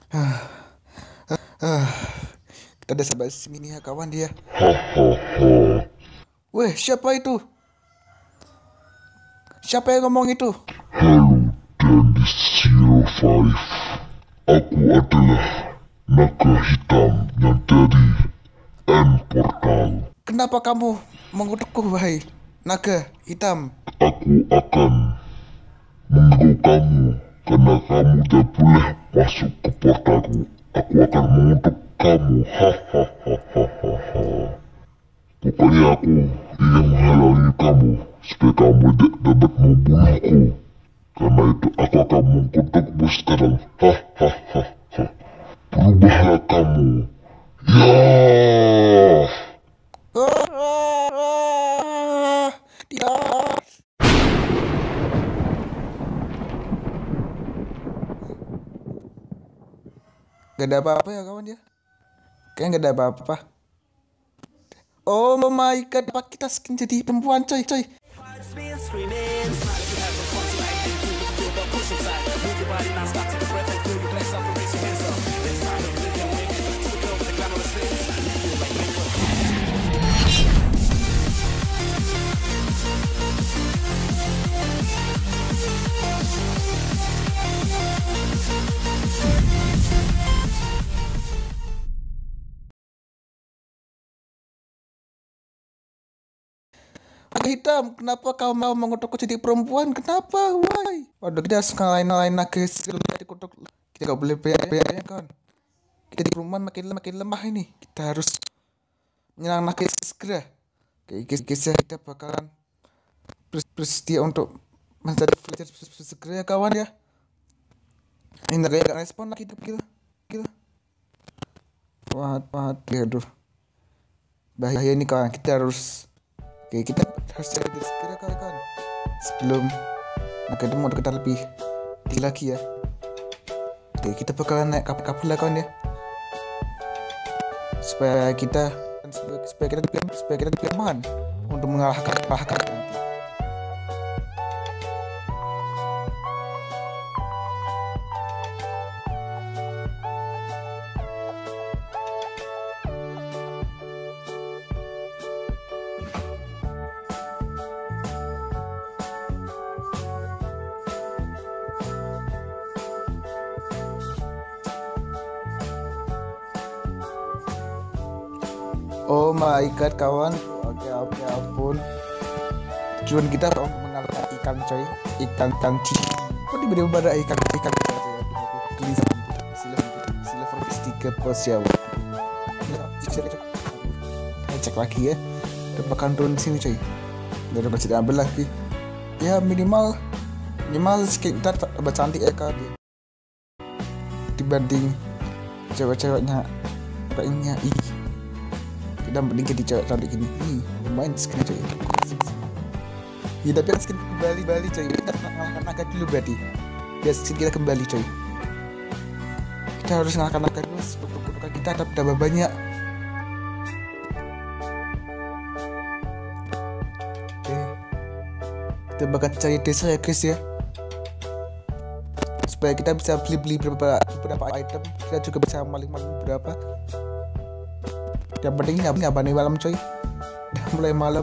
Ah, kita udah sampai sini ya kawan dia. Hahaha. Weh, siapa itu? Siapa yang ngomong itu? Halo Dennis 05. Aku adalah naga hitam yang dari N Portal. Kenapa kamu mengutukku, wahai naga hitam? Aku akan mengganggu kamu karena kamu tidak boleh masuk ke portalku. Aku akan mengutuk kamu. Hahaha. Pokoknya aku ingin menghalangi kamu supaya kamu tidak dapat membunuhku. Karena itu aku akan mengutukmu sekarang. Hahaha. Berubahlah kamu. Ya. Tidak. Gak ada apa-apa ya kawan dia. Kayaknya gak ada apa-apa. Oh my god, apa kita skin jadi perempuan coy. Naga hitam, kenapa kau mau mengutukku jadi perempuan? Kenapa? Why? Waduh, kita harus ngalahin naga dikutuk. Kita gak boleh bayar kawan. Kita di perempuan makin lemah ini. Kita harus menyerang naga segera. Oke guys ya, kita bakalan bersedia untuk mencari villager segera ya kawan ya. Ini naga gak respon lagi, gila. Waduh. Bahaya ini kawan, kita harus. Oke, kita harus cari segera kawan. Sebelum naga itu mau kita lebih tinggi lagi ya. Oke, kita bakalan naik kapal lah kawan ya. Supaya kita lebih aman untuk mengalahkan nanti. Oh my god kawan. Oke ampun. Tujuan kita untuk mengalahkan ikan coy. Ikan kanci. Kok tiba-tiba ada ikan geli sama silver fish 3 pos ya. Cek lagi ya. Kita bakal turun sini coy. Udah bisa diambil lagi. Ya minimal sekitar tambah cantik ya kan dia. Dibanding cewek-ceweknya kayaknya kita mending jadi cewek cantik gini. Lumayan skin coy. Ya tapi skin kembali coy. Kita ngalahkan naga dulu berarti. Biar skin kita kembali coy. Kita harus ngalahkan naga dulu. Untuk kita ada tambah banyak. Oke. Kita bakal cari desa ya guys ya. Supaya kita bisa beli beberapa item. Kita juga bisa maling-maling beberapa. Yang penting nyapa nih malam coy. Udah mulai malam.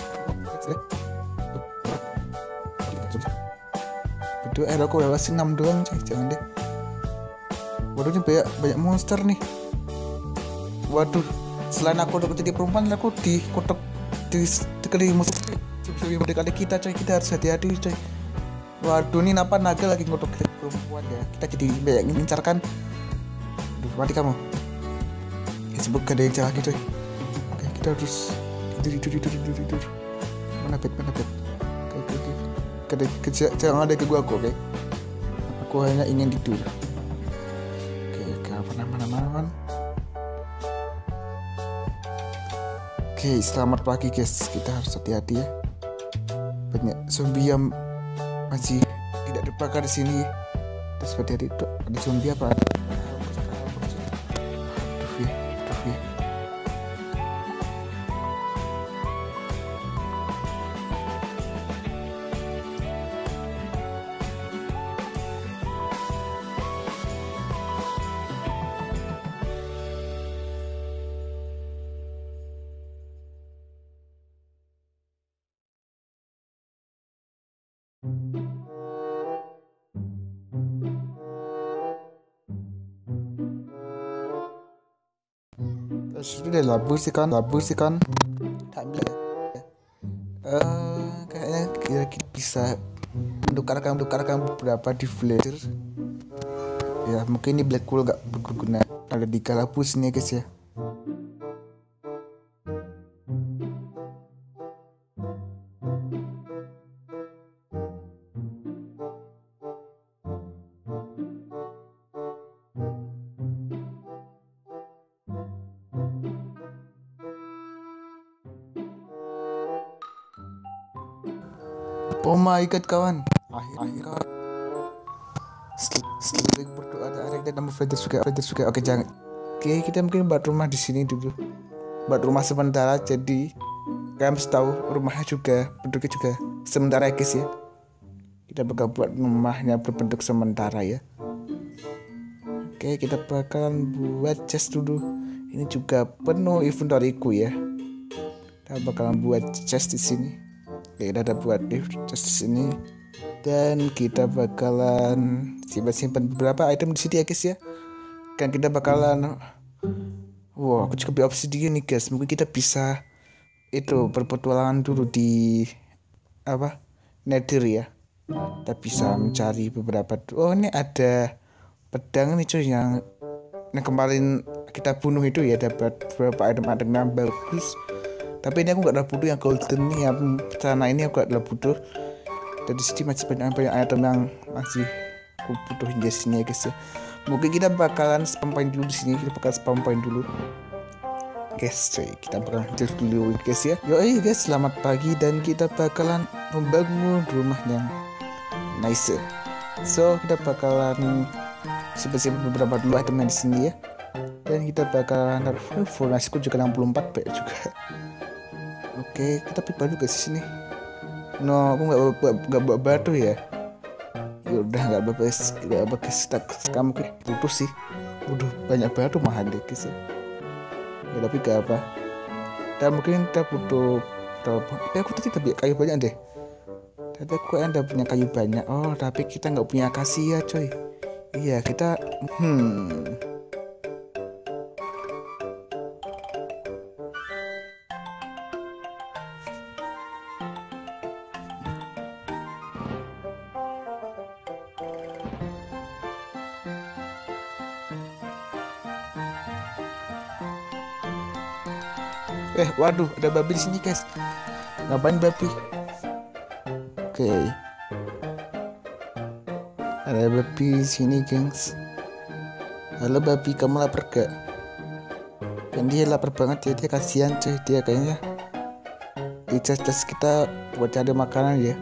Berdua aku lewasin 6 doang coy. Jangan deh. Waduh ini banyak monster nih. Waduh. Selain aku udah jadi perempuan, aku dikutuk dikali musuh. Lebih kali kita coy. Kita harus hati-hati coy. Waduh ini kenapa naga lagi ngutuk kita perempuan ya. Kita jadi banyak ngincarkan. Aduh mati kamu. Sebab gak ada yang jalan gitu. Oke, kita harus tidur. Mana bed. Jangan ada ke gua aku, oke? Aku hanya ingin tidur. Oke, mana. Oke, selamat pagi guys. Kita harus hati-hati ya. Banyak zombie yang masih tidak terbakar di sini. Terus hati-hati itu ada zombie apa? sudah labur sih kan tak ambil ya. Kayaknya kita bisa menukarkan beberapa di Flatter ya. Mungkin ini black hole gak berguna, ada di Galapus nih guys ya. Oh my god kawan, akhirnya setelah berdoa ada Arek dan nama Flatter juga. Oke jangan. Oke kita mungkin buat rumah di sini dulu, buat rumah sementara. Jadi kalian harus tahu rumahnya juga bentuknya juga sementara guys ya. Kita bakal buat rumahnya berbentuk sementara ya. Oke kita bakalan buat chest dulu. Ini juga penuh inventoryku ya. Kita bakalan buat chest di sini. Oke, kita ada buat chest di sini. Dan kita bakalan simpan beberapa item di sini ya guys ya. Kan kita bakalan aku juga beli obsidian nih guys. Mungkin kita bisa itu berpetualangan dulu di Nether ya. Kita bisa mencari beberapa. Oh ini ada pedang nih cuy yang kemarin kita bunuh itu ya, dapat beberapa item yang bagus. Tapi ini aku gak butuh yang golden nih, yang celana ini aku gak butuh. Dan di sini masih banyak item yang masih aku butuhin di sini ya guys ya. Mungkin kita bakalan spam point dulu di sini. Guys cuy, kita bakalan hancur dulu guys ya. Yoi guys, selamat pagi dan kita bakalan membangun rumahnya. Nice. So kita bakalan simpan beberapa dulu item di sini ya. Dan kita bakalan furnasiku juga 64 banyak juga. Oke, kita pipa juga di sini. No, aku nggak bawa batu ya. Ya udah nggak bagus. Kamu butuh sih. Butuh banyak batu mahal deh guys ya. Ya tapi gak apa. Dan mungkin kita butuh. Aku tadi tapi kayu banyak deh. Tapi aku ada punya kayu banyak. Oh, tapi kita nggak punya akasia coy. Iya kita. Waduh, ada babi di sini guys. Ngapain babi? Oke. Ada babi di sini, gengs. Halo babi, kamu lapar gak? Dan dia lapar banget ya, dia kasihan cuy, dia kayaknya. Di chest kita buat cari makanan ya.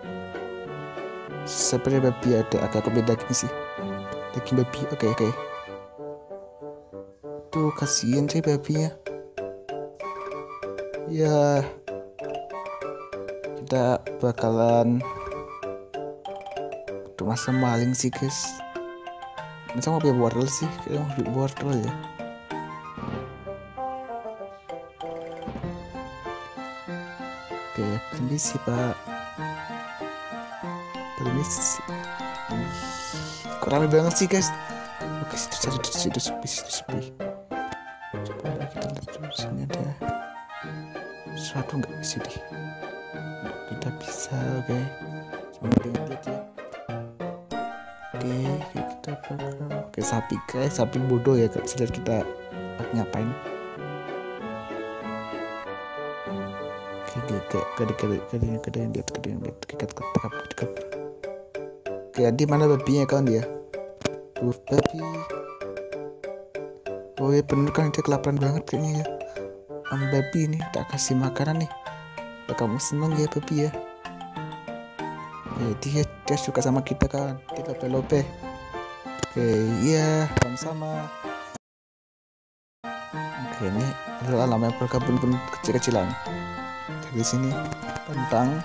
Seperti babi ada agak beda gini sih. Daging babi, oke. Tuh kasihan cuy babinya. Ya kita bakalan masa maling sih guys. Masa mau beli wortel sih, kita mau beli wortel ya. Oke, permisi pak. Permisi. Kok rame banget sih guys. Oke, situ sepi. Coba kita lihat dulu sini ada sesuatu nggak di sini. Kita bisa, oke. Cuma lihat ya. Oke, kita bakal sapi guys, sapi bodoh ya, sadar kita ngapain. Oke, yang lihat. Oke, di mana babinya kan dia? Tuh babi. Oh ya bener kan, dia kelaparan banget kayaknya ya. Babi ini tak kasih makanan nih. Kamu seneng ya babi ya? Dia suka sama kita kan, kita lope. Oke, iya, sama-sama. Oke, ini adalah alam yang berkebun kecil-kecilan. Dari sini tentang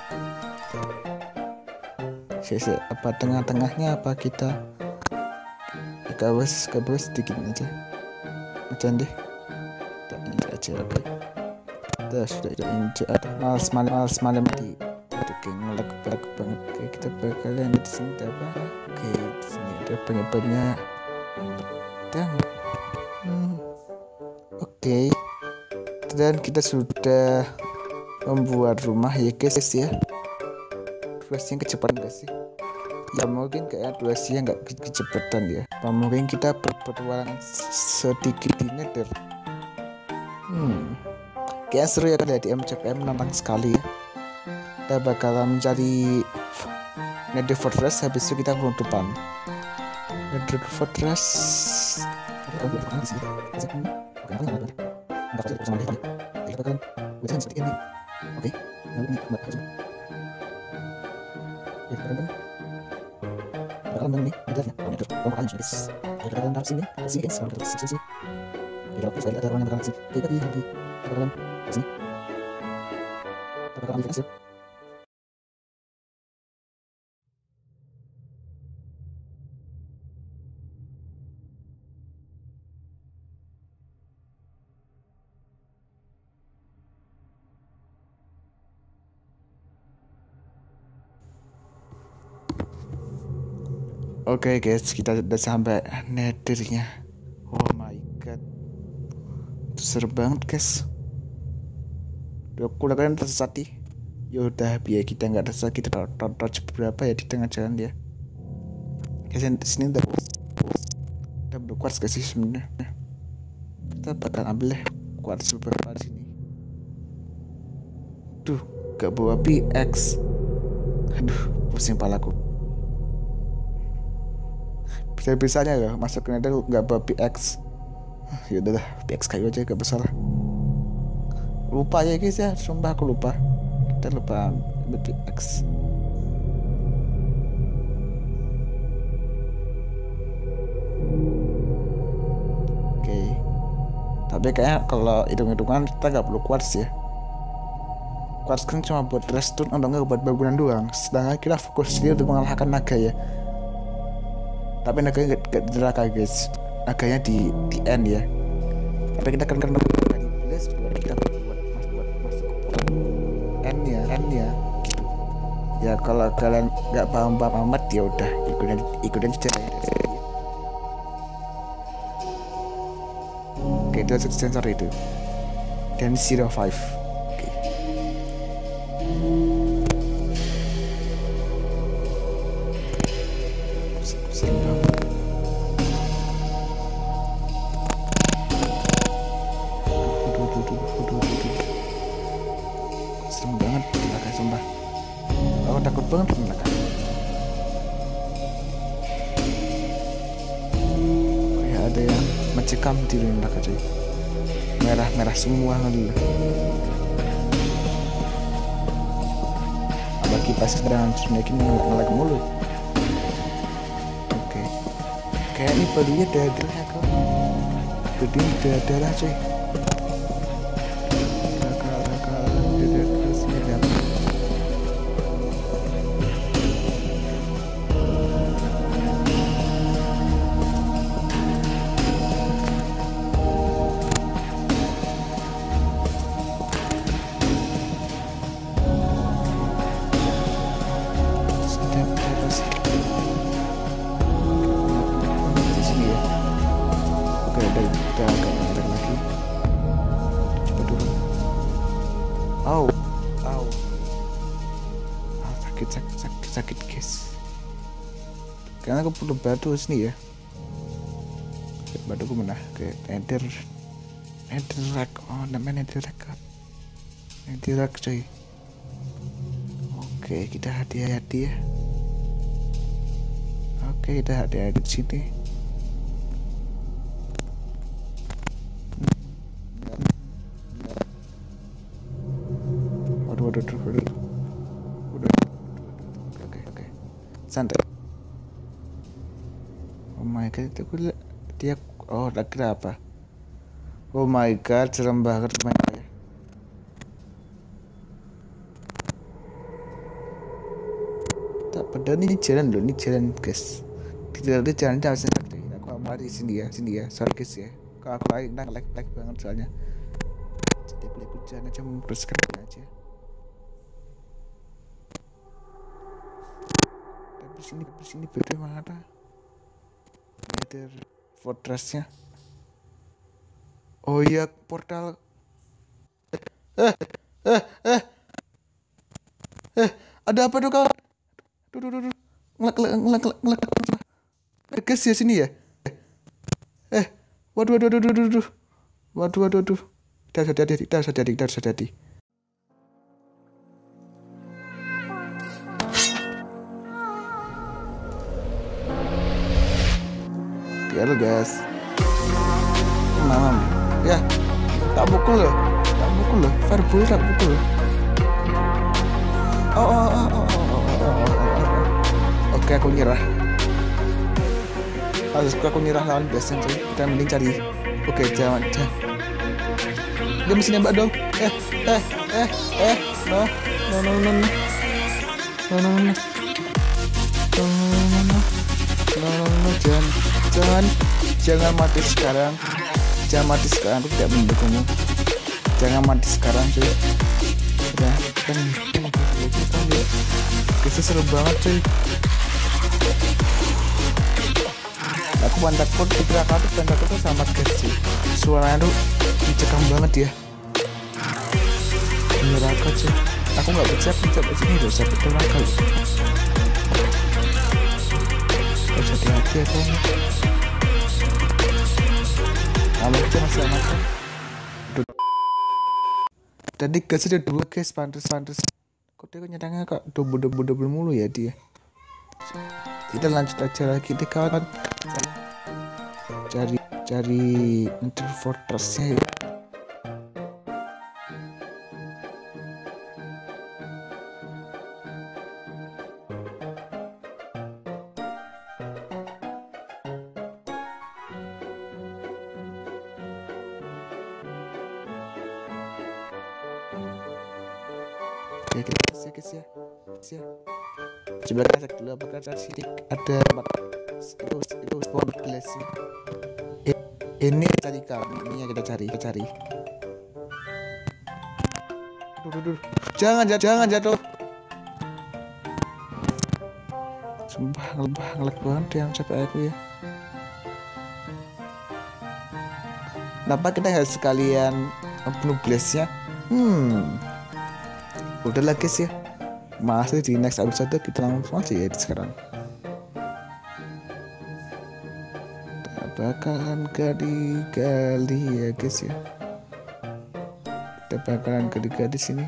apa tengah-tengahnya apa kita kabus sedikit aja. Macam deh. Tak injak aja, oke. Sudah injak. Males malam di. Ngelak banget. Oke, kita bakalan di sini apa? Oke, di sini ada banyak pedang. Oke. Dan kita sudah membuat rumah ya guys ya. Durasinya kecepatan gak sih? Ya mungkin kayak durasinya nggak kecepatan ya. Mungkin kita berpetualangan sedikit di Nether. Kayak seru ya kan ya, di MCPM menantang sekali ya. Kita bakalan mencari Nether Fortress, habis itu kita penutupan Nether Fortress. Oke, bakalan bangun nih nethernya. Nether bakalan guys. Bakalan taruh sini guys. Bakalan taruh sini. Jadi oke, saya ada orang yang bakalan sini. Oke, tadi bakalan sini. Bakalan ambil hasil. Oke guys, kita udah sampai nethernya. Oh my god, itu seru banget guys. Udah kalian tersesat nih. Yaudah, biar kita nggak tersesat, kita taruh berapa ya di tengah jalan ya. Guys, sini udah quartz gak sih sebenarnya. Kita bakal ambil deh quartz beberapa di sini. Duh, gak bawa PX. Aduh, pusing palaku. Bisa-bisanya ya masuk ke nether gak bawa PX. Ya udahlah, PX kayu aja gak masalah. Lupa ya guys ya, sumpah aku lupa. Kita lupa ambil PX. Oke. Tapi kayaknya kalau hitung-hitungan kita gak perlu quartz ya. Quartz kan cuma buat redstone atau enggak buat bangunan doang. Sedangkan kita fokus dia untuk mengalahkan naga ya. Tapi naganya gak di neraka guys. Naganya di end ya. Tapi kita kan karena di place kita buat masuk ke end ya gitu. Ya kalau kalian nggak paham amat ya udah ikutin ceritanya. Oke, itu sensor itu. Dan 05. Oke. Serem banget. Serem banget neraka sumpah. Aku takut banget neraka. Kayak ada yang mencekam di neraka cuy. Merah semua kali. Apalagi pas sedang naikin ngelag mulu. Oke. Kayak ini barunya darah kok. Jadi darah cuy. Sakit guys. Karena aku perlu batu sini ya. Batu aku mana? Ke netherrack. Oh namanya netherrack coy. Oke, kita hati-hati ya. Oke, kita hati-hati di sini. Waduh. Oke. Santai. Oh my god, itu dia lagi apa? Oh my god, serem banget mainnya. Tak padahal ini jalan guys. Tidak ada jalan harusnya. Aku mau di sini ya. Sorry guys ya. Kalau aku like banget soalnya. Jadi aku jalan aja meneruskan aja. Tapi sini beda mana? Nether Fortressnya. Oh iya, portal Eh, eh, eh, ada apa tuh kawan? Duh, duh, duh, duh. Ngelak. Gas ya sini ya? Eh, waduh, waduh, waduh, waduh, waduh. Waduh, waduh, waduh. Kita harus hati-hati. Halo guys. Mam. Ya. Tak pukul loh. Fireball tak pukul loh. Oh. Oke, aku nyerah. Aku nyerah lawan biasa coy. Kita mending cari. Oke, jangan. Dia mesti nembak dong. No. Jangan mati sekarang. Aku tidak mendukungmu. Jangan mati sekarang cuy. Udah, kan lihat. Kisah seru banget cuy. Aku takut tuh sama guys cuy. Suaranya tuh mencekam banget ya. Neraka cuy. Aku nggak pencet sini dosa betul neraka. Harus hati-hati aku. Kalau itu masih aman kan? Tadi gas udah 2 guys, pantes. Kok dia nyerangnya kok double mulu ya dia. Kita lanjut aja lagi deh kawan. Cari Ender Fortress-nya ya. Ya guys ya. Coba kita cek dulu apakah sini ada itu spawn glass ya. Ini cari kami, ini yang kita cari. Duh. Jangan jatuh. Sumpah ngelag banget yang capek aku ya. Kenapa kita nggak sekalian bunuh glassnya? Udah lah guys ya. Masih di next episode kita langsung aja ya sekarang. Tak bakalan gali ya guys ya. Kita bakalan gali sini.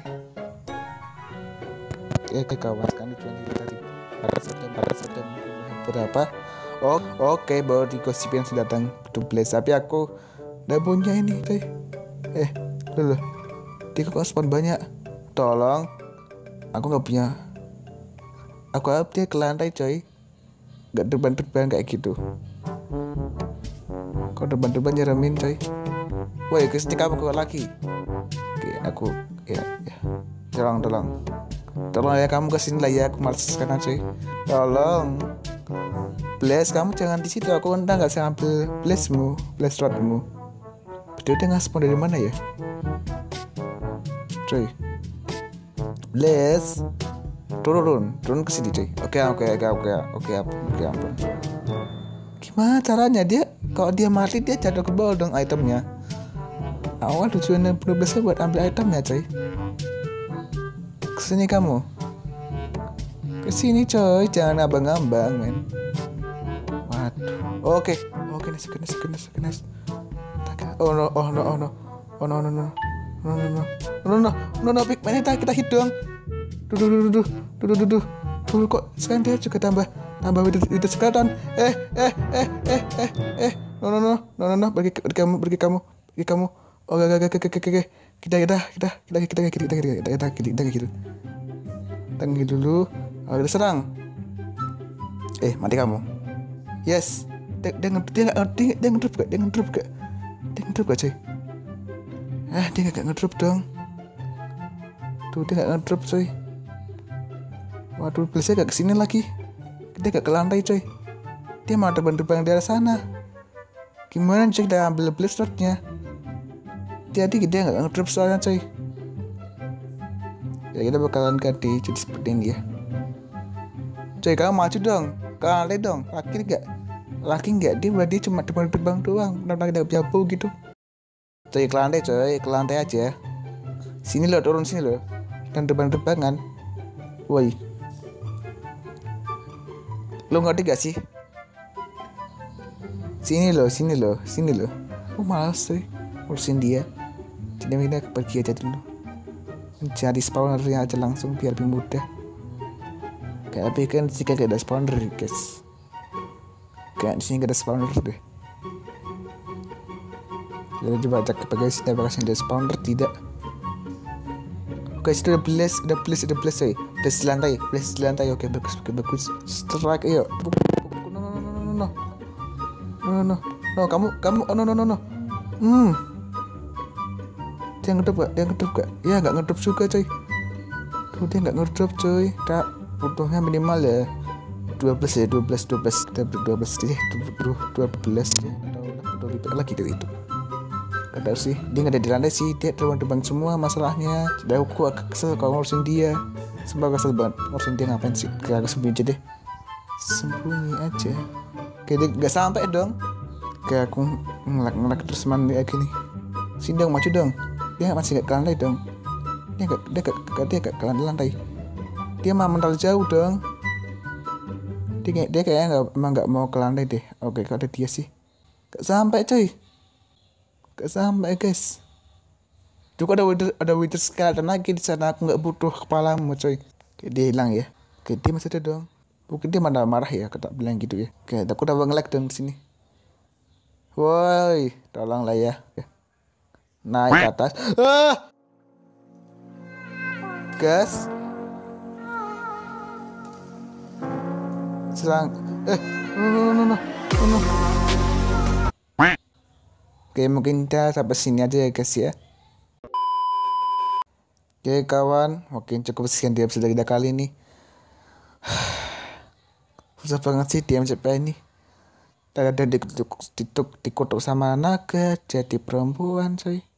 Kawan kan itu yang tadi. Ada berapa? Oke, baru digosipin sudah datang to place. Tapi aku udah punya ini teh. Loh. Dia kok spawn banyak. Tolong. Aku nggak punya. Aku harap dia ke lantai coy. Nggak terbang kayak gitu. Kok terbang nyeremin coy. Woi guys, kamu keluar lagi. Oke, aku ya. Tolong ya kamu kesini lah ya. Aku males sekarang coy. Tolong. Bless, kamu jangan di situ. Aku entah nggak bisa ngambil bless rodmu. Dia nggak spawn dari mana ya? Coy. Bless, turun ke sini coy. Oke, ampun. Gimana caranya dia? Kalau dia mati dia jatuh ke bawah dong itemnya. Awal tujuannya bunuh Bless buat ambil itemnya coy. Kesini kamu. Kesini coy, jangan abang-abang men. Waduh. Oke, nice. Oh no, Pigman kita hit dong. Duh. Kok sekarang dia juga tambah itu sekarang. No. Pergi kamu. Oke. Kita gitu. Tanggi dulu. Kita serang. Mati kamu. Yes. Dia ngedrop gak? Coy. Dia gak ngedrop dong. Tuh dia gak ngedrop coy. Waduh, Blessnya gak kesini lagi. Dia gak ke lantai coy. Dia mau terbang dari sana. Gimana coy kita ambil Bless slotnya? Dia gak ngedrop soalnya coy. Ya kita bakalan ganti jadi seperti ini ya. Coy kamu maju dong. Ke lantai dong. Laki gak? Dia cuma terbang doang. Kenapa kita bisa bau gitu? Coy ke lantai aja. Sini lo, turun sini lo. Dan depan-depangan. Woi. Lo ngerti gak sih? Sini lo. Oh malas sih urusin dia. Jadi kita pergi aja dulu. Mencari spawnernya aja langsung biar lebih mudah. Tapi kan jika gak ada spawner guys. Kayak disini gak ada spawner deh. Kita coba cek ke guys, apakah ada spawner tidak. Guys, udah blast coy. Blast di lantai. Oke, bagus. Strike, ayo. No. Kamu. Oh, no. Dia ngedrop gak? Ya, gak ngedrop juga coy. Dia gak ngedrop coy. Kak, butuhnya minimal ya 12 ya. Kita 12 deh. 12 ya. Udah lebih lagi dari itu. Gak tahu sih, dia gak ada di lantai sih, dia terbang semua masalahnya. Jadi aku agak kesel kalau ngurusin dia. Sumpah kesel banget ngurusin dia, ngapain sih? Kita sembunyi aja deh. Sembunyi aja. Oke, dia gak sampai dong. Kayak aku ngelak terus mandi kayak gini. Sini dong, maju dong. Dia masih gak ke lantai dong. Dia gak ke lantai. Dia mah mental jauh dong. Dia kayaknya emang gak mau ke lantai deh. Oke, kalau ada dia sih. Gak sampai coy. Gak sampai guys. Juga ada wither skeleton lagi di sana. Aku nggak butuh kepalamu coy. Oke, dia hilang ya. Oke, dia masih ada dong. Mungkin dia mana marah ya, aku tak bilang gitu ya. Oke, aku udah nge-lag dong di sini. Woi, tolonglah ya. Naik ke atas. Gas. Serang. No. Oke, mungkin kita sampai sini aja ya guys ya. Oke kawan, mungkin cukup sekian di episode kita kali ini. Susah banget sih di MCP ini. Ada dikutuk sama naga jadi perempuan coy.